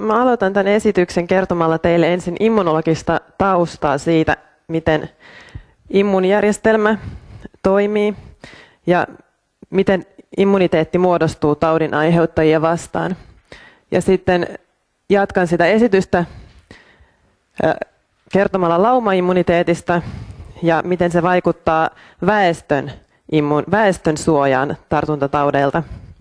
Mä aloitan tämän esityksen kertomalla teille ensin immunologista taustaa siitä, miten immuunijärjestelmä toimii ja miten immuniteetti muodostuu taudin aiheuttajia vastaan. Ja sitten jatkan sitä esitystä kertomalla laumaimmuniteetista ja miten se vaikuttaa väestön suojaan tartuntataudeilta.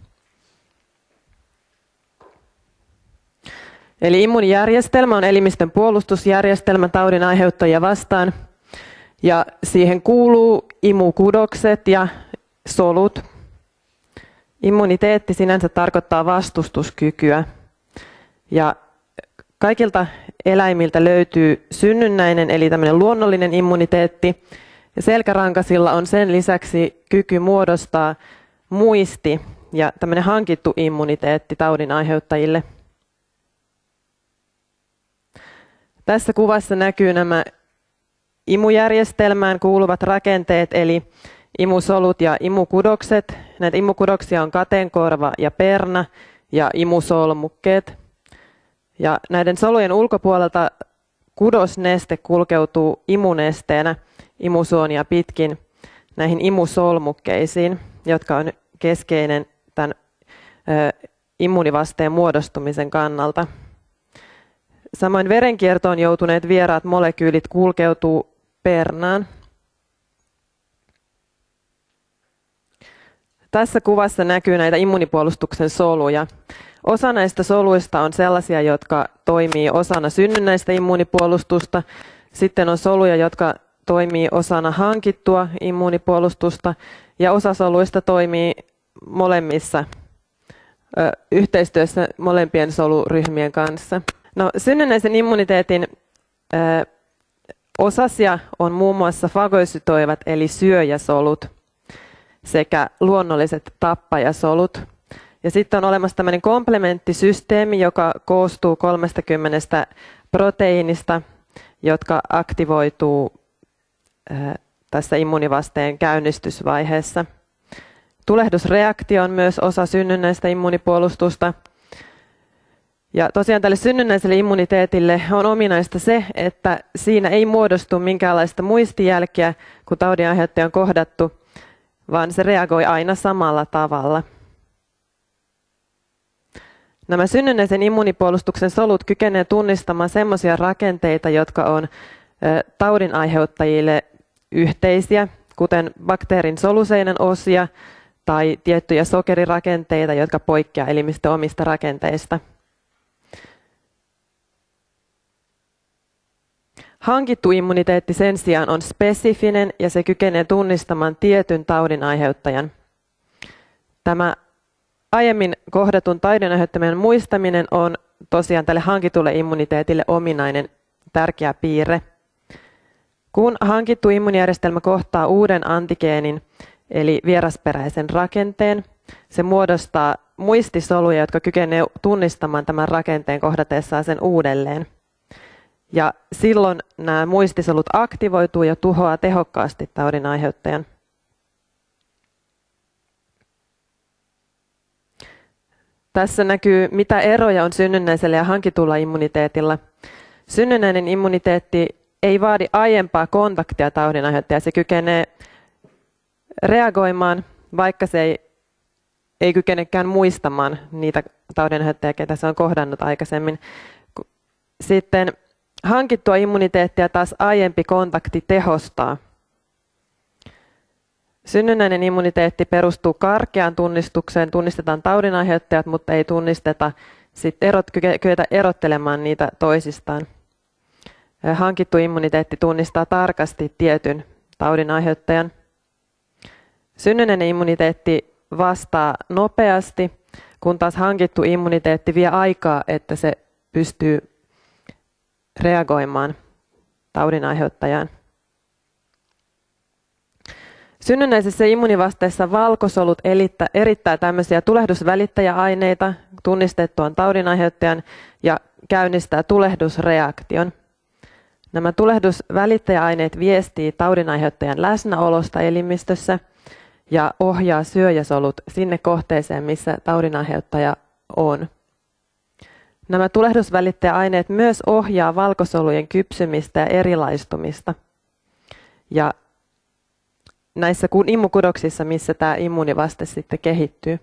Eli immuunijärjestelmä on elimistön puolustusjärjestelmä taudin aiheuttajia vastaan, ja siihen kuuluu imukudokset ja solut. Immuniteetti sinänsä tarkoittaa vastustuskykyä, ja kaikilta eläimiltä löytyy synnynnäinen eli tämmöinen luonnollinen immuniteetti, ja selkärankasilla on sen lisäksi kyky muodostaa muisti ja tämmöinen hankittu immuniteetti taudin aiheuttajille. Tässä kuvassa näkyy nämä imujärjestelmään kuuluvat rakenteet, eli imusolut ja imukudokset. Näitä imukudoksia on kateenkorva ja perna ja imusolmukkeet. Ja näiden solujen ulkopuolelta kudosneste kulkeutuu imunesteenä imusuonia pitkin näihin imusolmukkeisiin, jotka on keskeinen tämän immuunivasteen muodostumisen kannalta. Samoin verenkiertoon joutuneet vieraat molekyylit kulkeutuu pernaan. Tässä kuvassa näkyy näitä immunipuolustuksen soluja. Osa näistä soluista on sellaisia, jotka toimii osana synnynnäistä immunipuolustusta. Sitten on soluja, jotka toimii osana hankittua immunipuolustusta. Ja osa soluista toimii molemmissa yhteistyössä molempien soluryhmien kanssa. No, synnynnäisen immuniteetin osasia on muun muassa fagosytoivat eli syöjäsolut sekä luonnolliset tappajasolut. Ja sitten on olemassa tämmöinen komplementtisysteemi, joka koostuu 30 proteiinista, jotka aktivoituu tässä immunivasteen käynnistysvaiheessa. Tulehdusreaktio on myös osa synnynnäistä immunipuolustusta. Ja tosiaan tälle synnynnäiselle immuniteetille on ominaista se, että siinä ei muodostu minkäänlaista muistijälkeä, kun taudin aiheuttaja on kohdattu, vaan se reagoi aina samalla tavalla. Nämä synnynnäisen immunipuolustuksen solut kykenevät tunnistamaan sellaisia rakenteita, jotka on taudin aiheuttajille yhteisiä, kuten bakteerin soluseinän osia tai tiettyjä sokerirakenteita, jotka poikkeavat elimistön omista rakenteista. Hankittu immuniteetti sen sijaan on spesifinen ja se kykenee tunnistamaan tietyn taudin aiheuttajan. Tämä aiemmin kohdatun taudin aiheuttamien muistaminen on tosiaan tälle hankitulle immuniteetille ominainen tärkeä piirre. Kun hankittu immuunijärjestelmä kohtaa uuden antigeenin eli vierasperäisen rakenteen, se muodostaa muistisoluja, jotka kykenevät tunnistamaan tämän rakenteen kohdatessaan sen uudelleen. Ja silloin nämä muistisolut aktivoituu ja tuhoaa tehokkaasti taudin aiheuttajan. Tässä näkyy, mitä eroja on synnynnäisellä ja hankitulla immuniteetilla. Synnynnäinen immuniteetti ei vaadi aiempaa kontaktia taudin aiheuttajaan. Se kykenee reagoimaan, vaikka se ei kykenekään muistamaan niitä taudin aiheuttajia, ketä se on kohdannut aikaisemmin. Sitten hankittua immuniteettia taas aiempi kontakti tehostaa. Synnynnäinen immuniteetti perustuu karkeaan tunnistukseen, tunnistetaan taudin aiheuttajat, mutta ei tunnisteta, kyetä erottelemaan niitä toisistaan. Hankittu immuniteetti tunnistaa tarkasti tietyn taudin aiheuttajan. Synnynnäinen immuniteetti vastaa nopeasti, kun taas hankittu immuniteetti vie aikaa, että se pystyy reagoimaan taudin aiheuttajaan. Synnynnäisessä immunivasteessa valkosolut erittää tämmöisiä tulehdusvälittäjäaineita tunnistettuaan taudin aiheuttajan ja käynnistää tulehdusreaktion. Nämä tulehdusvälittäjäaineet viestii taudin aiheuttajan läsnäolosta elimistössä ja ohjaa syöjäsolut sinne kohteeseen, missä taudin aiheuttaja on. Nämä tulehdusvälittäjäaineet myös ohjaa valkosolujen kypsymistä ja erilaistumista. Ja näissä imukudoksissa, missä tämä immuunivaste sitten kehittyy.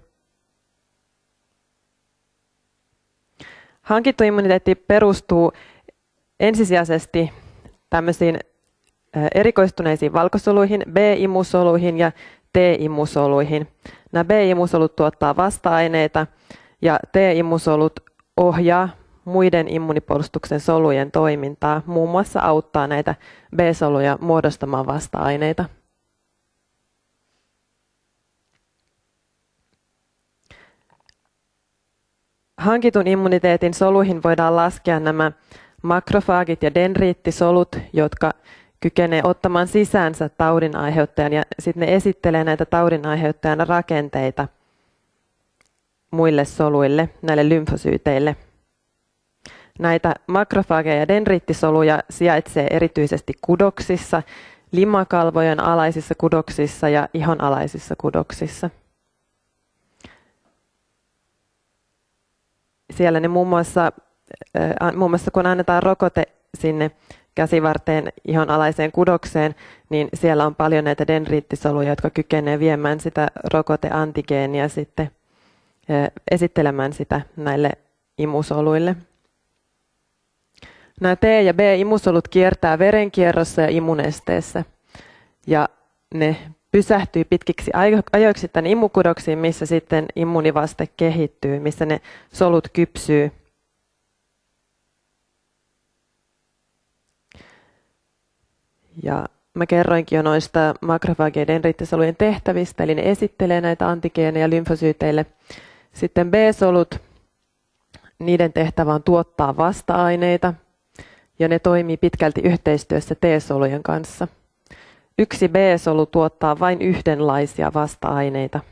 Hankittu immuniteetti perustuu ensisijaisesti tämmöisiin erikoistuneisiin valkosoluihin, B-imusoluihin ja T-imusoluihin. Nämä B-imusolut tuottaa vasta-aineita ja T-imusolut ohjaa muiden immunipuolustuksen solujen toimintaa, muun muassa auttaa näitä B-soluja muodostamaan vasta-aineita. Hankitun immuniteetin soluihin voidaan laskea nämä makrofaagit ja dendriittisolut, jotka kykenevät ottamaan sisäänsä taudin aiheuttajan ja sitten ne esittelee näitä taudin aiheuttajan rakenteita muille soluille, näille lymfosyyteille. Näitä makrofaageja ja dendriittisoluja sijaitsee erityisesti kudoksissa, limakalvojen alaisissa kudoksissa ja ihon alaisissa kudoksissa. Siellä ne muun muassa kun annetaan rokote sinne käsivarteen ihon alaiseen kudokseen, niin siellä on paljon näitä dendriittisoluja, jotka kykenevät viemään sitä rokoteantigeenia sitten esittelemään sitä näille imusoluille. Nämä T- ja B-imusolut kiertää verenkierrossa ja immunesteessä ja ne pysähtyy pitkiksi ajoiksi tänne imukudoksiin, missä sitten immunivaste kehittyy, missä ne solut kypsyy. Ja mä kerroinkin jo noista makrofagien dendriittisolujen tehtävistä, eli ne esittelee näitä antigeeneja lymfosyyteille. Sitten B-solut, niiden tehtävä on tuottaa vasta-aineita, ja ne toimii pitkälti yhteistyössä T-solujen kanssa. Yksi B-solu tuottaa vain yhdenlaisia vasta-aineita.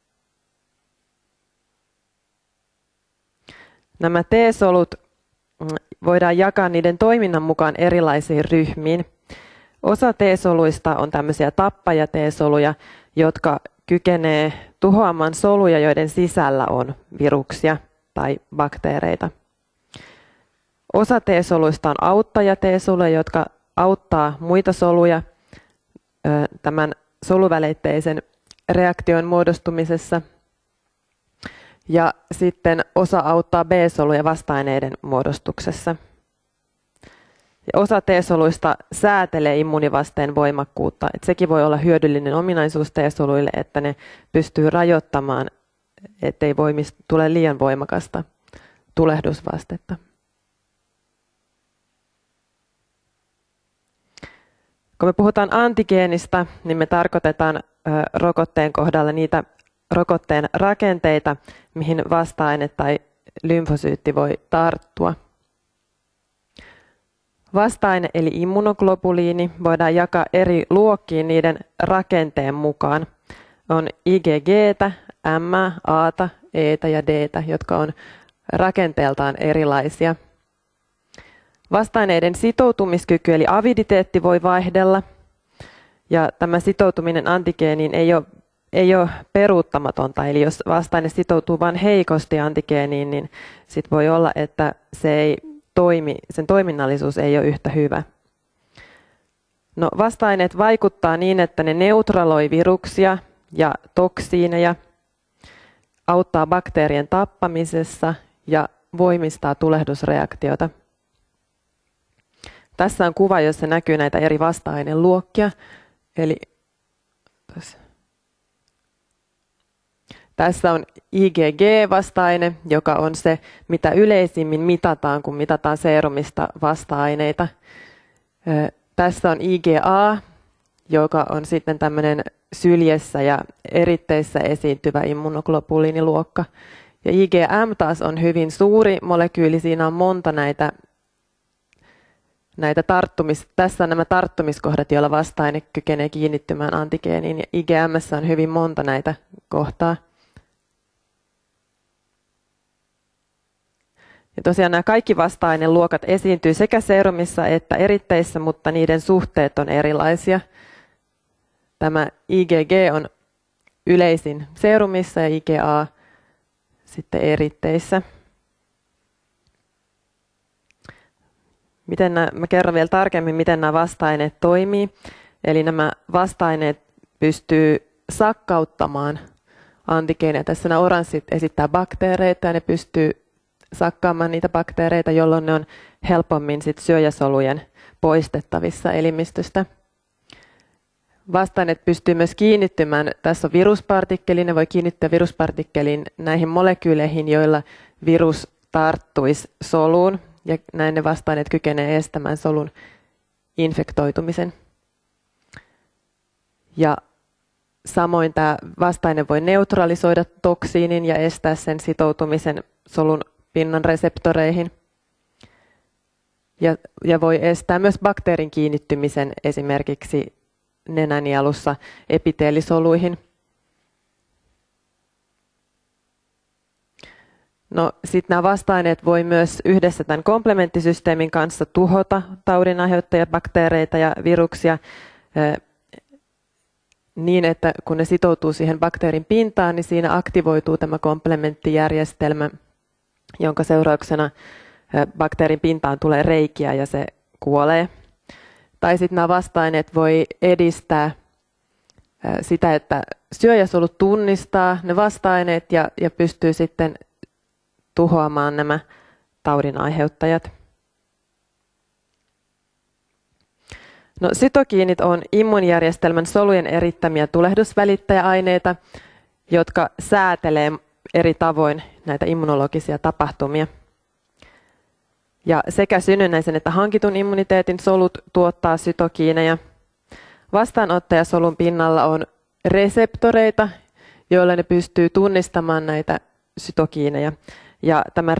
Nämä T-solut voidaan jakaa niiden toiminnan mukaan erilaisiin ryhmiin. Osa T-soluista on tämmöisiä tappaja-T-soluja, jotka kykenee tuhoamaan soluja, joiden sisällä on viruksia tai bakteereita. Osa T-soluista on auttaja-T-soluja, jotka auttaa muita soluja tämän soluväleitteisen reaktion muodostumisessa. Ja sitten osa auttaa B-soluja vasta-aineiden muodostuksessa. Ja osa T-soluista säätelee immuunivasteen voimakkuutta. Et sekin voi olla hyödyllinen ominaisuus T-soluille, että ne pystyy rajoittamaan, ettei tule liian voimakasta tulehdusvastetta. Kun me puhutaan antigeenista, niin me tarkoitetaan rokotteen kohdalla niitä rokotteen rakenteita, mihin vasta-aine tai lymfosyytti voi tarttua. Vasta-aine eli immunoglobuliini voidaan jakaa eri luokkiin niiden rakenteen mukaan. On IgGtä, M, A:ta, E:tä ja D:tä, jotka on rakenteeltaan erilaisia. Vasta-aineiden sitoutumiskyky eli aviditeetti voi vaihdella. Ja tämä sitoutuminen antigeeniin ei ole peruuttamatonta. Eli jos vasta-aine sitoutuu vain heikosti antigeeniin, niin sit voi olla, että se ei toimi, sen toiminnallisuus ei ole yhtä hyvä. No, vasta-aineet vaikuttaa niin, että ne neutraloi viruksia ja toksiineja, auttaa bakteerien tappamisessa ja voimistaa tulehdusreaktiota. Tässä on kuva, jossa näkyy näitä eri vasta-aineluokkia. Eli tässä on IgG-vasta-aine, joka on se, mitä yleisimmin mitataan, kun mitataan seerumista vasta-aineita. Tässä on IgA, joka on sitten tämmöinen syljessä ja eritteissä esiintyvä immunoglobuliiniluokka. Ja IgM taas on hyvin suuri molekyyli, siinä on monta näitä tässä on nämä tarttumiskohdat, joilla vasta-aine kykenee kiinnittymään antigeeniin, ja IgM:ssä on hyvin monta näitä kohtaa. Ja tosiaan nämä kaikki vasta-aineluokat esiintyy sekä seerumissa että eritteissä, mutta niiden suhteet on erilaisia. Tämä IgG on yleisin seerumissa ja IgA sitten eritteissä. Mä kerron vielä tarkemmin, miten nämä vasta-aineet toimii. Eli nämä vasta-aineet pystyy sakkauttamaan antigeeneja. Tässä nämä oranssit esittää bakteereita ja ne pystyy sakkaamaan niitä bakteereita, jolloin ne on helpommin syöjäsolujen poistettavissa elimistöstä. Vasta-aineet pystyy myös kiinnittymään. Tässä on viruspartikkeli. Ne voi kiinnittyä viruspartikkeliin näihin molekyyleihin, joilla virus tarttuisi soluun. Ja näin ne vasta-aineet kykenevät estämään solun infektoitumisen. Ja samoin tämä vasta-aine voi neutralisoida toksiinin ja estää sen sitoutumisen solun pinnan reseptoreihin. Ja voi estää myös bakteerin kiinnittymisen esimerkiksi nenänielussa epiteelisoluihin. No, sitten nämä vasta-aineet voi myös yhdessä tämän komplementtisysteemin kanssa tuhota taudinaiheuttajia, bakteereita ja viruksia niin, että kun ne sitoutuu siihen bakteerin pintaan, niin siinä aktivoituu tämä komplementtijärjestelmä, jonka seurauksena bakteerin pintaan tulee reikiä ja se kuolee. Tai sitten nämä vasta-aineet voi edistää sitä, että syöjäsolut tunnistaa ne vasta-aineet ja pystyy sitten tuhoamaan nämä taudin aiheuttajat. No, sytokiinit on immuunijärjestelmän solujen erittämiä tulehdusvälittäjäaineita, jotka säätelee eri tavoin näitä immunologisia tapahtumia. Ja sekä synnynnäisen että hankitun immuniteetin solut tuottaa sytokiineja. Vastaanottajasolun pinnalla on reseptoreita, joilla ne pystyy tunnistamaan näitä sytokiineja. Ja tämän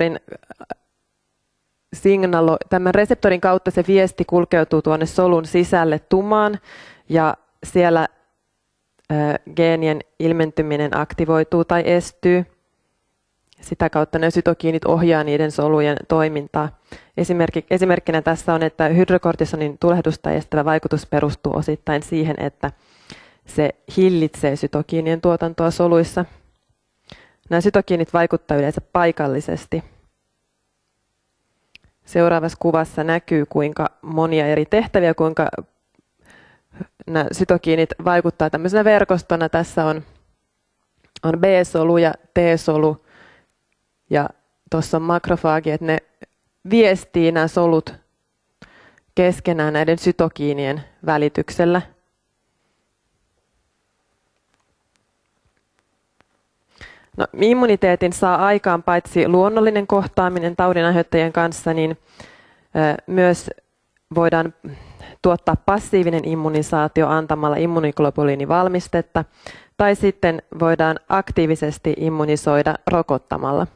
reseptorin kautta se viesti kulkeutuu tuonne solun sisälle tumaan ja siellä geenien ilmentyminen aktivoituu tai estyy. Sitä kautta ne sytokiinit ohjaa niiden solujen toimintaa. Esimerkkinä tässä on, että hydrokortisonin tulehdusta estävä vaikutus perustuu osittain siihen, että se hillitsee sytokiinien tuotantoa soluissa. Nämä sytokiinit vaikuttavat yleensä paikallisesti. Seuraavassa kuvassa näkyy, kuinka monia eri tehtäviä, kuinka nämä sytokiinit vaikuttavat tämmöisenä verkostona. Tässä on B-solu ja T-solu ja tuossa on makrofaagi, että ne viestii nämä solut keskenään näiden sytokiinien välityksellä. No, immuniteetin saa aikaan paitsi luonnollinen kohtaaminen taudinaiheuttajien kanssa, niin myös voidaan tuottaa passiivinen immunisaatio antamalla immunoglobuliinivalmistetta, tai sitten voidaan aktiivisesti immunisoida rokottamalla.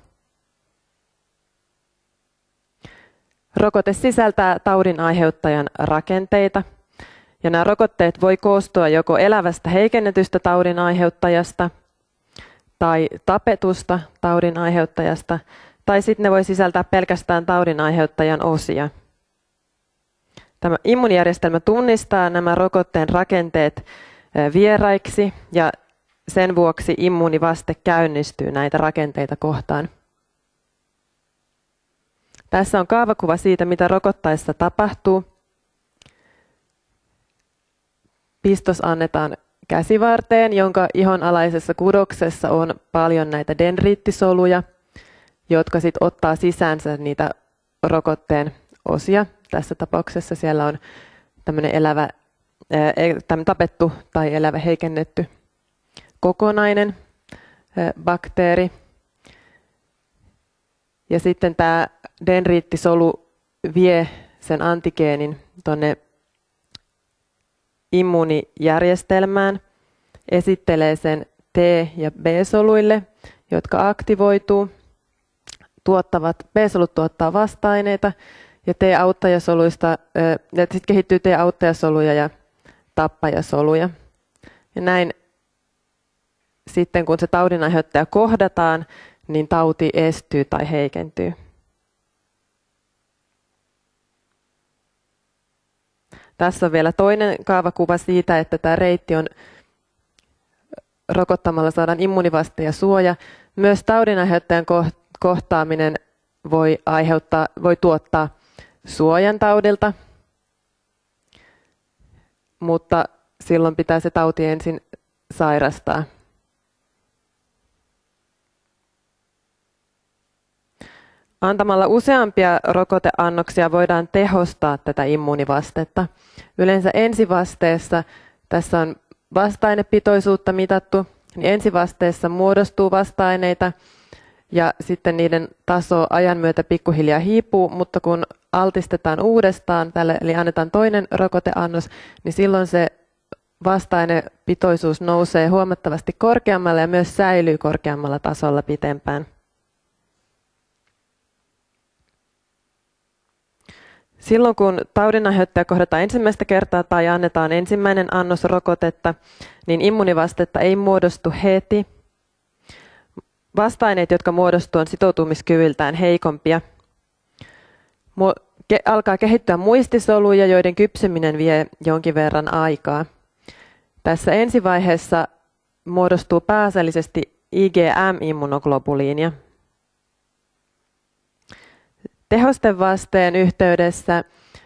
Rokote sisältää taudin aiheuttajan rakenteita, ja nämä rokotteet voi koostua joko elävästä heikennetystä taudin aiheuttajasta tai tapetusta taudin aiheuttajasta, tai sitten ne voi sisältää pelkästään taudin aiheuttajan osia. Tämä immuunijärjestelmä tunnistaa nämä rokotteen rakenteet vieraiksi, ja sen vuoksi immuunivaste käynnistyy näitä rakenteita kohtaan. Tässä on kaavakuva siitä, mitä rokottaessa tapahtuu. Pistos annetaan käsivarteen, jonka ihonalaisessa kudoksessa on paljon näitä dendriittisoluja, jotka sitten ottaa sisäänsä niitä rokotteen osia. Tässä tapauksessa siellä on tämmöinen tapettu tai elävä heikennetty kokonainen bakteeri. Ja sitten tämä dendriittisolu vie sen antigeenin tuonne immuunijärjestelmään, esittelee sen T- ja B-soluille, jotka aktivoituu. B-solut tuottaa vasta-aineita ja T-auttajasoluista, ja sitten kehittyy T-auttajasoluja ja tappajasoluja. Ja näin sitten kun se taudinaiheuttaja kohdataan, niin tauti estyy tai heikentyy. Tässä on vielä toinen kaavakuva siitä, että tämä reitti on rokottamalla saadaan immunivaste ja suoja. Myös taudinaiheuttajan kohtaaminen voi tuottaa suojan taudilta, mutta silloin pitää se tauti ensin sairastaa. Antamalla useampia rokoteannoksia voidaan tehostaa tätä immuunivastetta. Yleensä ensivasteessa, tässä on vasta-ainepitoisuutta mitattu, niin ensivasteessa muodostuu vasta-aineita ja sitten niiden taso ajan myötä pikkuhiljaa hiipuu, mutta kun altistetaan uudestaan tälle, eli annetaan toinen rokoteannos, niin silloin se vasta-ainepitoisuus nousee huomattavasti korkeammalle ja myös säilyy korkeammalla tasolla pitempään. Silloin kun taudinaiheuttaja kohdataan ensimmäistä kertaa tai annetaan ensimmäinen annos rokotetta, niin immuunivastetta ei muodostu heti. Vasta-aineet, jotka muodostuu, on sitoutumiskyvyltään heikompia. Alkaa kehittyä muistisoluja, joiden kypsyminen vie jonkin verran aikaa. Tässä ensivaiheessa muodostuu pääasiallisesti IgM-immunoglobuliinia. Tehostevasteen yhteydessä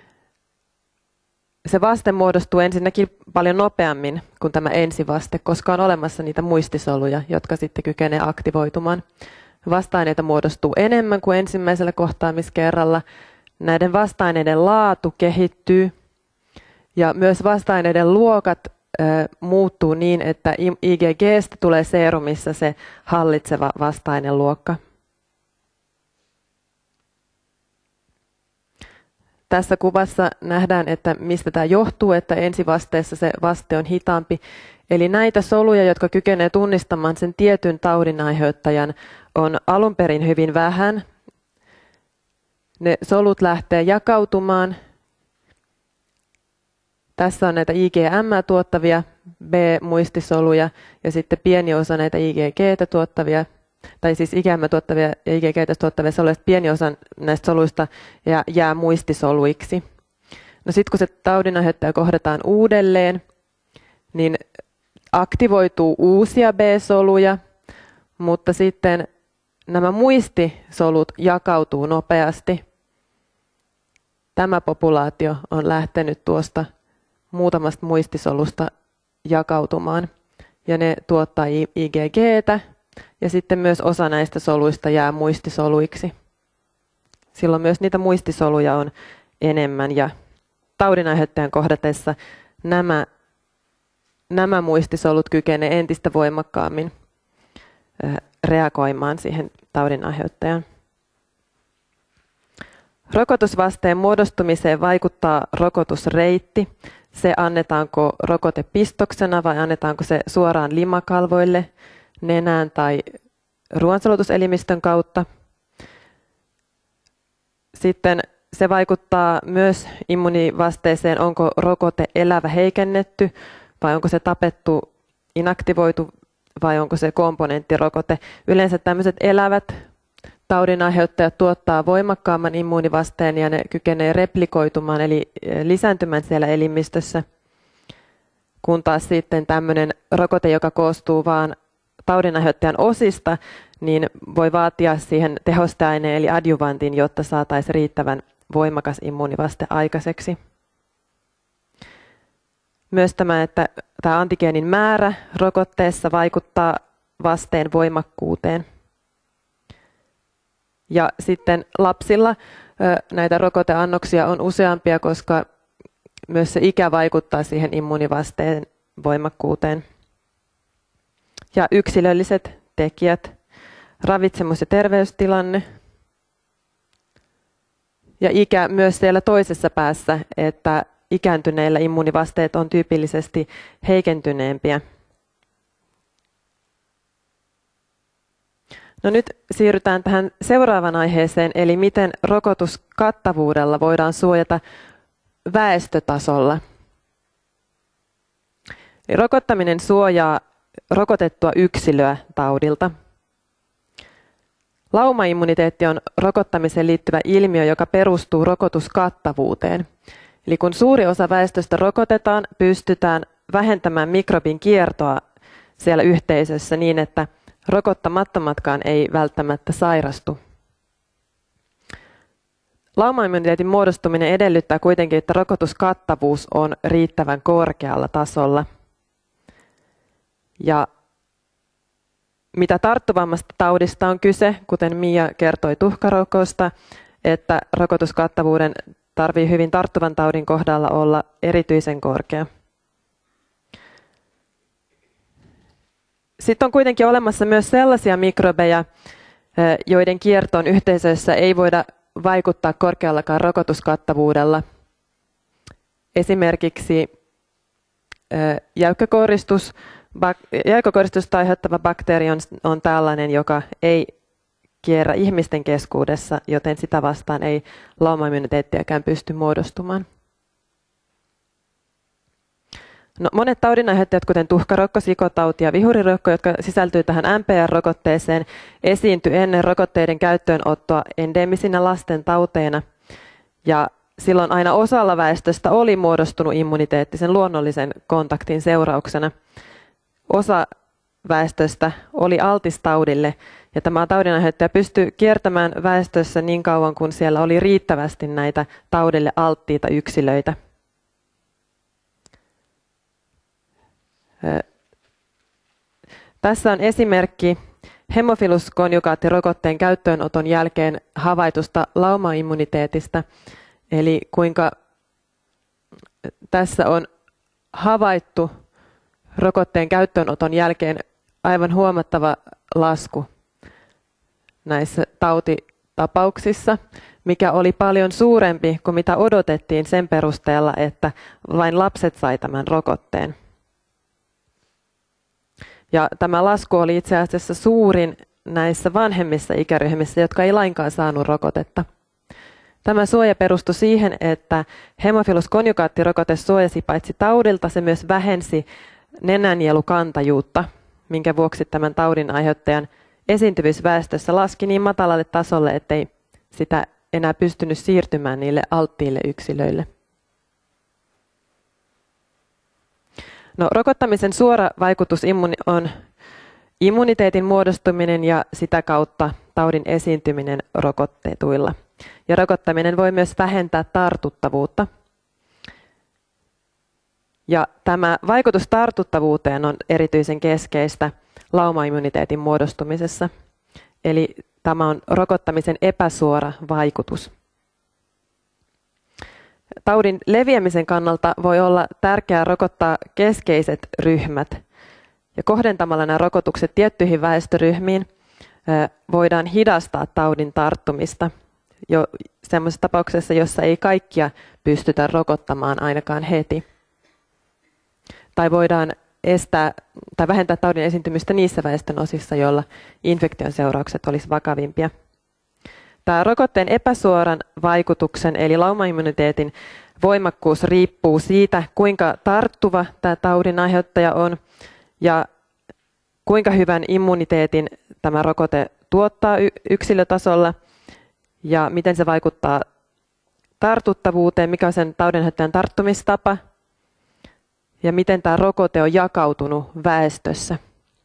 se vaste muodostuu ensinnäkin paljon nopeammin kuin tämä ensivaste, koska on olemassa niitä muistisoluja, jotka sitten kykenee aktivoitumaan. Vasta-aineita muodostuu enemmän kuin ensimmäisellä kohtaamiskerralla. Näiden vasta-aineiden laatu kehittyy ja myös vasta-aineiden luokat muuttuu niin, että IgG:stä tulee seerumissa se hallitseva vasta-aineluokka. Tässä kuvassa nähdään, että mistä tämä johtuu, että ensivasteessa se vaste on hitaampi. Eli näitä soluja, jotka kykenevät tunnistamaan sen tietyn taudin aiheuttajan, on alun perin hyvin vähän. Ne solut lähtee jakautumaan. Tässä on näitä IgM tuottavia B-muistisoluja ja sitten pieni osa näitä IgGtä tuottavia, tai siis IgM tuottavia ja IgGtä tuottavia soluja, pieni osa näistä soluista jää muistisoluiksi. No sitten kun se taudinaiheuttaja kohdataan uudelleen, niin aktivoituu uusia B-soluja, mutta sitten nämä muistisolut jakautuu nopeasti. Tämä populaatio on lähtenyt tuosta muutamasta muistisolusta jakautumaan ja ne tuottaa IgGtä ja sitten myös osa näistä soluista jää muistisoluiksi. Silloin myös niitä muistisoluja on enemmän ja taudinaiheuttajan kohdatessa nämä muistisolut kykenevät entistä voimakkaammin reagoimaan siihen taudinaiheuttajan. Rokotusvasteen muodostumiseen vaikuttaa rokotusreitti. Se annetaanko rokote pistoksena vai annetaanko se suoraan limakalvoille, nenään tai ruoansulatuselimistön kautta. Sitten se vaikuttaa myös immunivasteeseen, onko rokote elävä heikennetty vai onko se tapettu, inaktivoitu vai onko se komponenttirokote. Yleensä tämmöiset elävät taudinaiheuttajat tuottaa voimakkaamman immuunivasteen ja ne kykenee replikoitumaan eli lisääntymään siellä elimistössä, kun taas sitten tämmöinen rokote, joka koostuu vain taudinaiheuttajan osista, niin voi vaatia siihen tehosteaineen eli adjuvantin, jotta saataisiin riittävän voimakas immuunivaste aikaiseksi. Myös tämä, että tämä antigeenin määrä rokotteessa vaikuttaa vasteen voimakkuuteen. Ja sitten lapsilla näitä rokoteannoksia on useampia, koska myös se ikä vaikuttaa siihen immuunivasteen voimakkuuteen. Ja yksilölliset tekijät, ravitsemus- ja terveystilanne ja ikä myös siellä toisessa päässä, että ikääntyneillä immuunivasteet on tyypillisesti heikentyneempiä. No nyt siirrytään tähän seuraavaan aiheeseen, eli miten rokotuskattavuudella voidaan suojata väestötasolla. Eli rokottaminen suojaa rokotettua yksilöä taudilta. Laumaimmuniteetti on rokottamiseen liittyvä ilmiö, joka perustuu rokotuskattavuuteen. Eli kun suuri osa väestöstä rokotetaan, pystytään vähentämään mikrobin kiertoa siellä yhteisössä niin, että rokottamattomatkaan ei välttämättä sairastu. Laumaimmuniteetin muodostuminen edellyttää kuitenkin, että rokotuskattavuus on riittävän korkealla tasolla. Ja mitä tarttuvammasta taudista on kyse, kuten Mia kertoi tuhkarokkosta, että rokotuskattavuuden tarvii hyvin tarttuvan taudin kohdalla olla erityisen korkea. Sitten on kuitenkin olemassa myös sellaisia mikrobeja, joiden kiertoon yhteisöissä ei voida vaikuttaa korkeallakaan rokotuskattavuudella. Esimerkiksi jäykkäkoristusta aiheuttava bakteeri on tällainen, joka ei kierrä ihmisten keskuudessa, joten sitä vastaan ei laumaimmuniteettiäkään pysty muodostumaan. No, monet taudinaiheuttajat, kuten tuhkarokko, sikotauti ja vihurirokko, jotka sisältyy tähän MPR-rokotteeseen, esiintyi ennen rokotteiden käyttöönottoa endeemisinä lasten tauteina. Ja silloin aina osalla väestöstä oli muodostunut immuniteetti sen luonnollisen kontaktin seurauksena. Osa väestöstä oli altis taudille, ja tämä taudinaiheuttaja pystyi kiertämään väestössä niin kauan, kun siellä oli riittävästi näitä taudille alttiita yksilöitä. Tässä on esimerkki Haemophilus conjugate-rokotteen käyttöönoton jälkeen havaitusta laumaimmuniteetista, eli kuinka tässä on havaittu rokotteen käyttöönoton jälkeen aivan huomattava lasku näissä tautitapauksissa, mikä oli paljon suurempi kuin mitä odotettiin sen perusteella, että vain lapset sai tämän rokotteen. Ja tämä lasku oli itse asiassa suurin näissä vanhemmissa ikäryhmissä, jotka ei lainkaan saanut rokotetta. Tämä suoja perustui siihen, että Haemophilus conjugate-rokote suojasi paitsi taudilta, se myös vähensi nenännielukantajuutta, minkä vuoksi tämän taudin aiheuttajan esiintyvyys väestössä laski niin matalalle tasolle, ettei sitä enää pystynyt siirtymään niille alttiille yksilöille. No, rokottamisen suora vaikutus on immuniteetin muodostuminen ja sitä kautta taudin esiintyminen rokottetuilla. Ja rokottaminen voi myös vähentää tartuttavuutta. Ja tämä vaikutus tartuttavuuteen on erityisen keskeistä laumaimmuniteetin muodostumisessa. Eli tämä on rokottamisen epäsuora vaikutus. Taudin leviämisen kannalta voi olla tärkeää rokottaa keskeiset ryhmät. Ja kohdentamalla nämä rokotukset tiettyihin väestöryhmiin voidaan hidastaa taudin tarttumista jo sellaisessa tapauksessa, jossa ei kaikkia pystytä rokottamaan ainakaan heti. Tai voidaan estää tai vähentää taudin esiintymistä niissä väestönosissa, joilla infektion seuraukset olisivat vakavimpia. Tämä rokotteen epäsuoran vaikutuksen eli laumaimmuniteetin voimakkuus riippuu siitä, kuinka tarttuva tämä taudin aiheuttaja on ja kuinka hyvän immuniteetin tämä rokote tuottaa yksilötasolla ja miten se vaikuttaa tartuttavuuteen, mikä on sen taudin aiheuttajan tarttumistapa ja miten tämä rokote on jakautunut väestössä.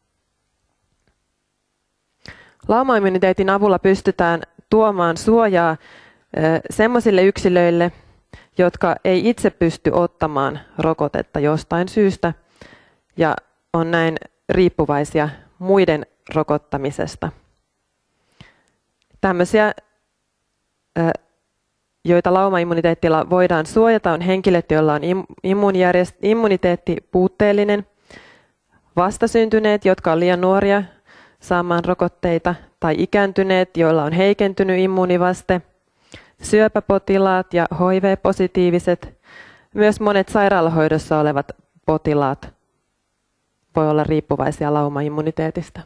Laumaimmuniteetin avulla pystytään tuomaan suojaa sellaisille yksilöille, jotka ei itse pysty ottamaan rokotetta jostain syystä ja on näin riippuvaisia muiden rokottamisesta. Tämmöisiä, joita laumaimmuniteettilla voidaan suojata, on henkilöt, joilla on immuniteetti puutteellinen, vastasyntyneet, jotka on liian nuoria saamaan rokotteita, tai ikääntyneet, joilla on heikentynyt immuunivaste, syöpäpotilaat ja HIV-positiiviset. Myös monet sairaalahoidossa olevat potilaat voi olla riippuvaisia laumaimmuniteetista.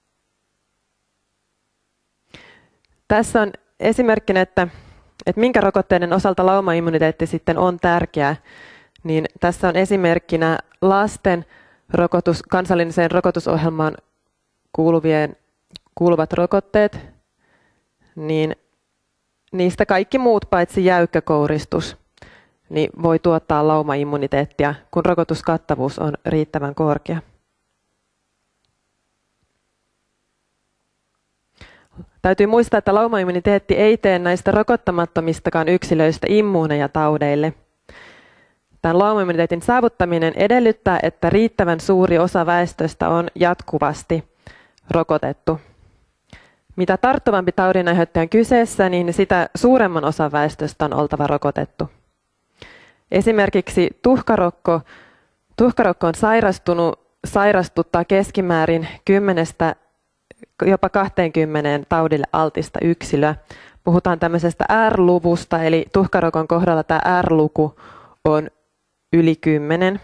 Tässä on esimerkkinä, että minkä rokotteiden osalta laumaimmuniteetti sitten on tärkeää. Niin tässä on esimerkkinä lasten kansalliseen rokotusohjelmaan kuuluvat rokotteet, niin niistä kaikki muut paitsi jäykkäkouristus niin voi tuottaa laumaimmuniteettia, kun rokotuskattavuus on riittävän korkea. Täytyy muistaa, että laumaimmuniteetti ei tee näistä rokottamattomistakaan yksilöistä immuuneja taudeille. Tämän laumaimmuniteetin saavuttaminen edellyttää, että riittävän suuri osa väestöstä on jatkuvasti rokotettu. Mitä tarttuvampi taudinaiheuttaja on kyseessä, niin sitä suuremman osan väestöstä on oltava rokotettu. Esimerkiksi tuhkarokko on sairastuttaa keskimäärin 10 jopa 20 taudille altista yksilöä. Puhutaan tämmöisestä R-luvusta, eli tuhkarokon kohdalla tämä R-luku on yli 10.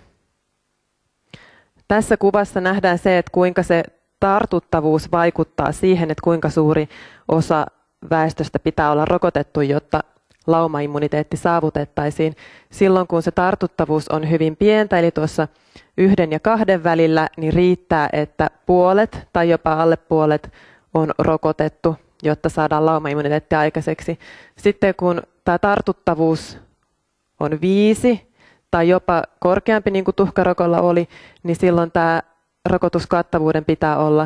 Tässä kuvassa nähdään se, että kuinka se tartuttavuus vaikuttaa siihen, että kuinka suuri osa väestöstä pitää olla rokotettu, jotta laumaimmuniteetti saavutettaisiin. Silloin kun se tartuttavuus on hyvin pientä, eli tuossa 1 ja 2 välillä, niin riittää, että puolet tai jopa alle puolet on rokotettu, jotta saadaan laumaimmuniteetti aikaiseksi. Sitten kun tämä tartuttavuus on 5 tai jopa korkeampi, niin kuin tuhkarokolla oli, niin silloin tämä rokotuskattavuuden pitää olla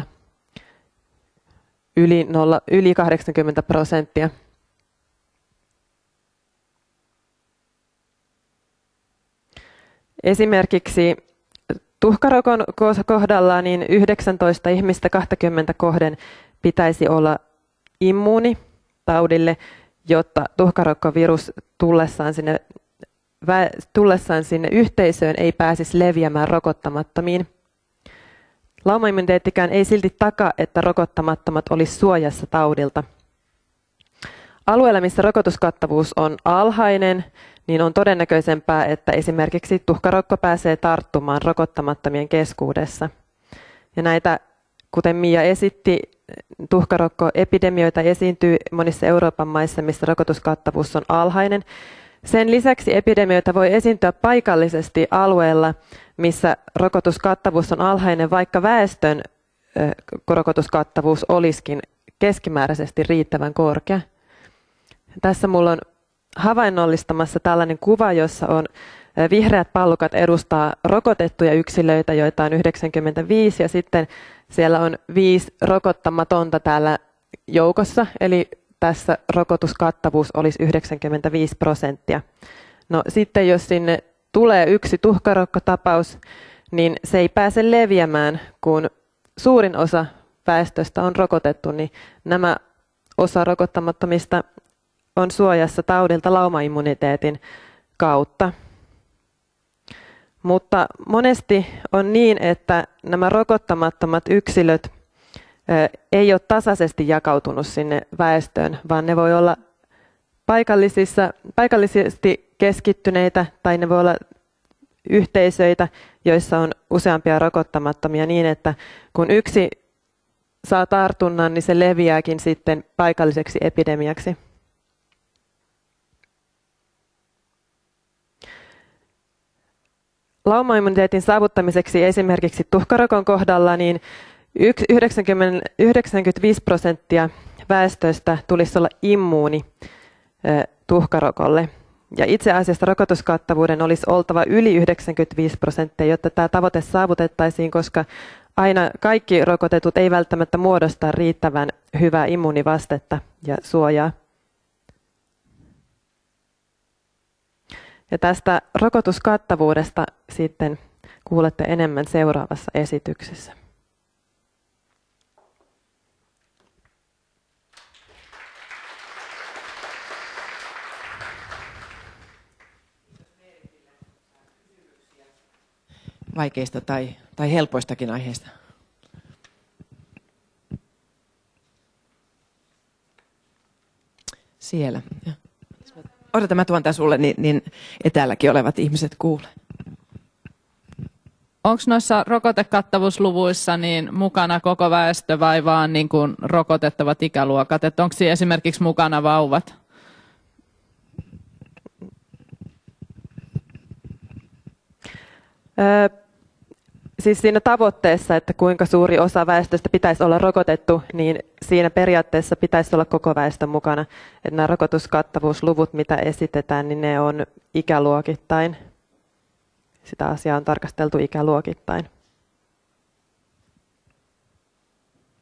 yli 80%. Esimerkiksi tuhkarokon kohdalla niin 19 ihmistä 20 kohden pitäisi olla immuuni taudille, jotta tuhkarokkovirus tullessaan sinne yhteisöön ei pääsisi leviämään rokottamattomiin. Laumaimmuniteettikään ei silti takaa, että rokottamattomat olisi suojassa taudilta. Alueella, missä rokotuskattavuus on alhainen, niin on todennäköisempää, että esimerkiksi tuhkarokko pääsee tarttumaan rokottamattomien keskuudessa. Ja näitä, kuten Mia esitti, tuhkarokkoepidemioita esiintyy monissa Euroopan maissa, missä rokotuskattavuus on alhainen. Sen lisäksi epidemioita voi esiintyä paikallisesti alueella, missä rokotuskattavuus on alhainen, vaikka väestön rokotuskattavuus olisikin keskimääräisesti riittävän korkea. Tässä minulla on havainnollistamassa tällainen kuva, jossa on vihreät pallukat edustaa rokotettuja yksilöitä, joita on 95, ja sitten siellä on 5 rokottamatonta täällä joukossa, eli tässä rokotuskattavuus olisi 95%. No sitten jos sinne tulee yksi tuhkarokkotapaus, niin se ei pääse leviämään, kun suurin osa väestöstä on rokotettu, niin nämä osa rokottamattomista on suojassa taudilta laumaimmuniteetin kautta. Mutta monesti on niin, että nämä rokottamattomat yksilöt ei ole tasaisesti jakautunut sinne väestöön, vaan ne voi olla paikallisesti keskittyneitä tai ne voi olla yhteisöitä, joissa on useampia rokottamattomia niin, että kun yksi saa tartunnan, niin se leviääkin sitten paikalliseksi epidemiaksi. Laumaimmuniteetin saavuttamiseksi esimerkiksi tuhkarokon kohdalla niin 95% väestöstä tulisi olla immuuni tuhkarokolle. Ja itse asiassa rokotuskattavuuden olisi oltava yli 95%, jotta tämä tavoite saavutettaisiin, koska aina kaikki rokotetut ei välttämättä muodosta riittävän hyvää immuunivastetta ja suojaa. Ja tästä rokotuskattavuudesta sitten kuulette enemmän seuraavassa esityksessä. Vaikeista tai helpoistakin aiheista. Siellä. Odota, mä tuon tää sulle, niin etäälläkin olevat ihmiset kuulee. Onko noissa rokotekattavuusluvuissa niin mukana koko väestö vai vaan niin kuin rokotettavat ikäluokat? Et onko siinä esimerkiksi mukana vauvat? Siis siinä tavoitteessa, että kuinka suuri osa väestöstä pitäisi olla rokotettu, niin siinä periaatteessa pitäisi olla koko väestö mukana. Että nämä rokotuskattavuusluvut, mitä esitetään, niin ne on ikäluokittain. Sitä asiaa on tarkasteltu ikäluokittain.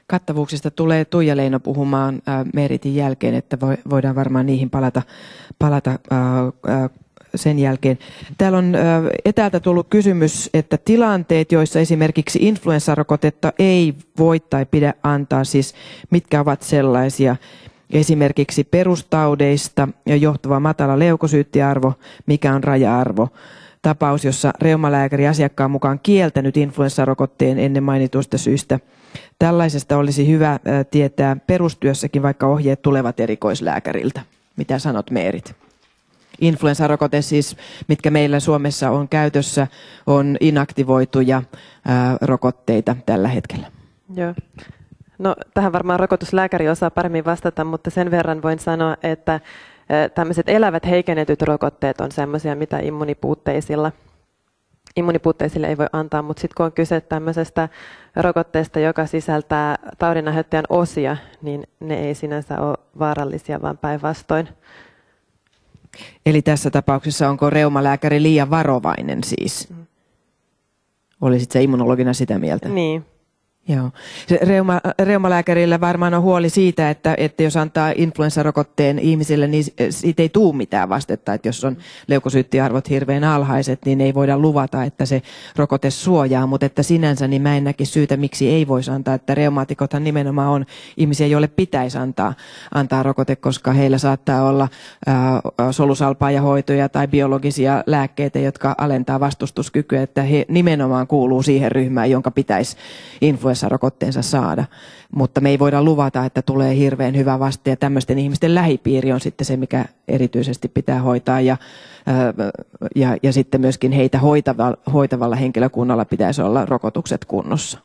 Kattavuuksista tulee Tuija Leino puhumaan Meeritin jälkeen, että voidaan varmaan niihin palata sen jälkeen. Täällä on etäältä tullut kysymys, että tilanteet, joissa esimerkiksi influenssarokotetta ei voi tai pidä antaa, siis mitkä ovat sellaisia, esimerkiksi perustaudeista johtuva matala leukosyyttiarvo, mikä on raja-arvo. Tapaus, jossa reumalääkäri asiakkaan mukaan kieltänyt influenssarokotteen ennen mainituista syistä. Tällaisesta olisi hyvä tietää perustyössäkin, vaikka ohjeet tulevat erikoislääkäriltä. Mitä sanot, Meerit? Influenssarokote siis, mitkä meillä Suomessa on käytössä, on inaktivoituja rokotteita tällä hetkellä. Joo. No, tähän varmaan rokotuslääkäri osaa paremmin vastata, mutta sen verran voin sanoa, että tämmöiset elävät heikennetyt rokotteet on sellaisia, mitä immunipuutteisille ei voi antaa, mutta sitten kun on kyse tämmöisestä rokotteesta, joka sisältää taudinaiheuttajan osia, niin ne ei sinänsä ole vaarallisia, vaan päinvastoin. Eli tässä tapauksessa onko reumalääkäri liian varovainen siis? Olisit sä immunologina sitä mieltä? Niin. Joo. Reumalääkärillä varmaan on huoli siitä, että jos antaa influenssarokotteen ihmisille, niin siitä ei tule mitään vastetta. Että jos on leukosyyttiarvot hirveän alhaiset, niin ei voida luvata, että se rokote suojaa. Mutta että sinänsä niin mä en näkisi syytä, miksi ei voisi antaa. Että reumaatikothan nimenomaan on ihmisiä, joille pitäisi antaa rokote, koska heillä saattaa olla solusalpaajahoitoja tai biologisia lääkkeitä, jotka alentaa vastustuskykyä. Että he nimenomaan kuuluu siihen ryhmään, jonka pitäisi influenssarokotteensa saada, mutta me ei voida luvata, että tulee hirveän hyvä vaste, ja tämmöisten ihmisten lähipiiri on sitten se, mikä erityisesti pitää hoitaa, ja sitten myöskin heitä hoitavalla henkilökunnalla pitäisi olla rokotukset kunnossa.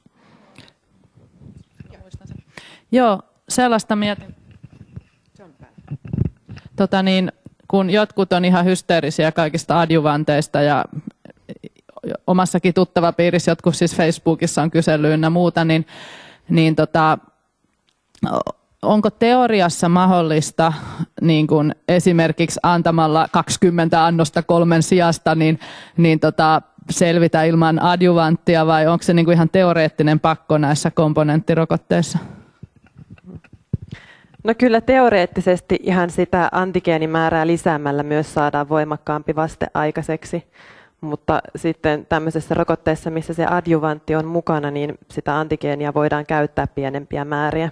Joo, sellaista mietin. Kun jotkut on ihan hysteerisiä kaikista adjuvanteista ja omassakin tuttavapiirissä, jotkut siis Facebookissa on kysellyt ynnä muuta, niin onko teoriassa mahdollista niin kun esimerkiksi antamalla 20 annosta 3 sijasta selvitä ilman adjuvanttia, vai onko se niin kuin ihan teoreettinen pakko näissä komponenttirokotteissa? No kyllä teoreettisesti ihan sitä antigeenimäärää lisäämällä myös saadaan voimakkaampi vaste aikaiseksi. Mutta sitten tämmöisessä rokotteessa, missä se adjuvantti on mukana, niin sitä antigeenia voidaan käyttää pienempiä määriä.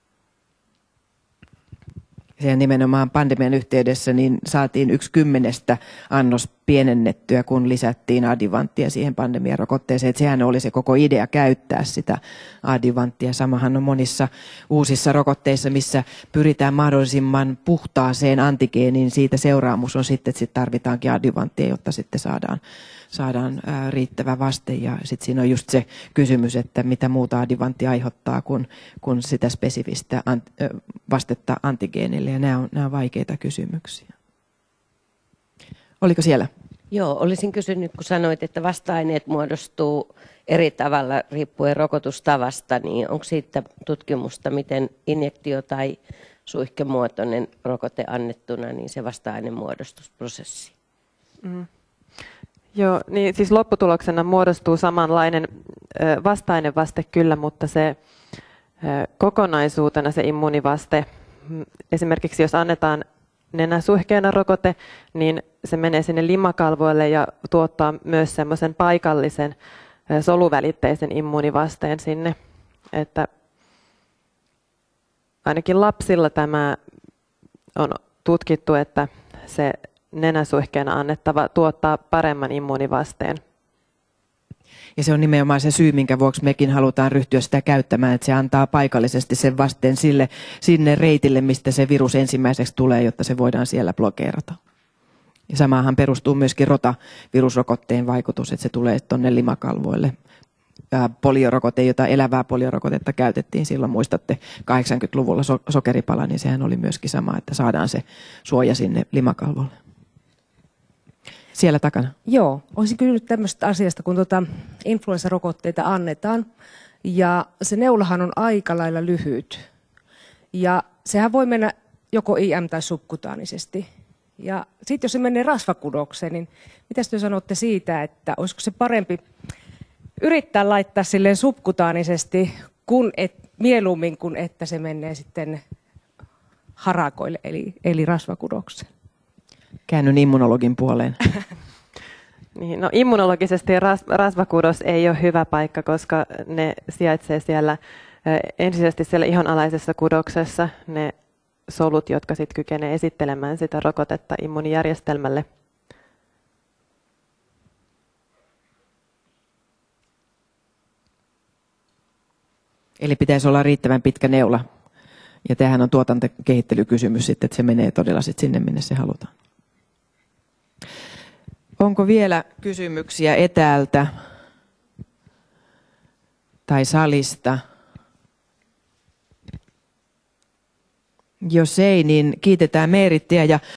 Ja nimenomaan pandemian yhteydessä niin saatiin 1/10 annos pienennettyä, kun lisättiin adjuvanttia siihen pandemian rokotteeseen. Että sehän oli se koko idea käyttää sitä adjuvanttia. Samahan on monissa uusissa rokotteissa, missä pyritään mahdollisimman puhtaaseen antigeeniin. Siitä seuraamus on sitten, että tarvitaankin adjuvanttia, jotta sitten saadaan riittävä vaste. Ja sitten siinä on just se kysymys, että mitä muuta adjuvantti aiheuttaa kuin sitä spesifistä vastetta antigeenille. Ja nämä on vaikeita kysymyksiä. Oliko siellä? Joo, olisin kysynyt, kun sanoit, että vasta-aineet muodostuu eri tavalla riippuen rokotustavasta, niin onko siitä tutkimusta, miten injektio- tai suihkemuotoinen rokote annettuna, niin se vasta-ainemuodostusprosessi? Joo, niin siis lopputuloksena muodostuu samanlainen vasta-ainevaste kyllä, mutta se kokonaisuutena se immunivaste, esimerkiksi jos annetaan nenäsuihkeena rokote, niin se menee sinne limakalvoille ja tuottaa myös semmoisen paikallisen soluvälitteisen immuunivasteen sinne, että ainakin lapsilla tämä on tutkittu, että se nenäsuihkeena annettava tuottaa paremman immuunivasteen. Ja se on nimenomaan se syy, minkä vuoksi mekin halutaan ryhtyä sitä käyttämään, että se antaa paikallisesti sen vasteen sinne reitille, mistä se virus ensimmäiseksi tulee, jotta se voidaan siellä blokeerata. Ja samahan perustuu myöskin rotavirusrokotteen vaikutus, että se tulee tuonne limakalvoille. Poliorokote, jota elävää poliorokotetta käytettiin silloin, muistatte 80-luvulla sokeripala, niin sehän oli myöskin sama, että saadaan se suoja sinne limakalvolle. Siellä takana. Joo, olisin kysynyt tämmöisestä asiasta, kun influenssarokotteita annetaan ja se neulahan on aika lailla lyhyt ja sehän voi mennä joko IM- tai subkutaanisesti. Ja sitten jos se menee rasvakudokseen, niin mitä te sanotte siitä, että olisiko se parempi yrittää laittaa silleen subkutaanisesti, kun mieluummin kuin että se menee sitten harakoille eli rasvakudokseen. Käännyn immunologin puoleen. Niin, no immunologisesti rasvakudos ei ole hyvä paikka, koska ne sijaitsee siellä ensisijaisesti siellä ihonalaisessa kudoksessa, ne solut, jotka sitten kykenevät esittelemään sitä rokotetta immuunijärjestelmälle. Eli pitäisi olla riittävän pitkä neula. Ja tämähän on tuotantokehittelykysymys sitten, että se menee todella sitten sinne, minne se halutaan. Onko vielä kysymyksiä etäältä tai salista? Jos ei, niin kiitetään Meerittiä ja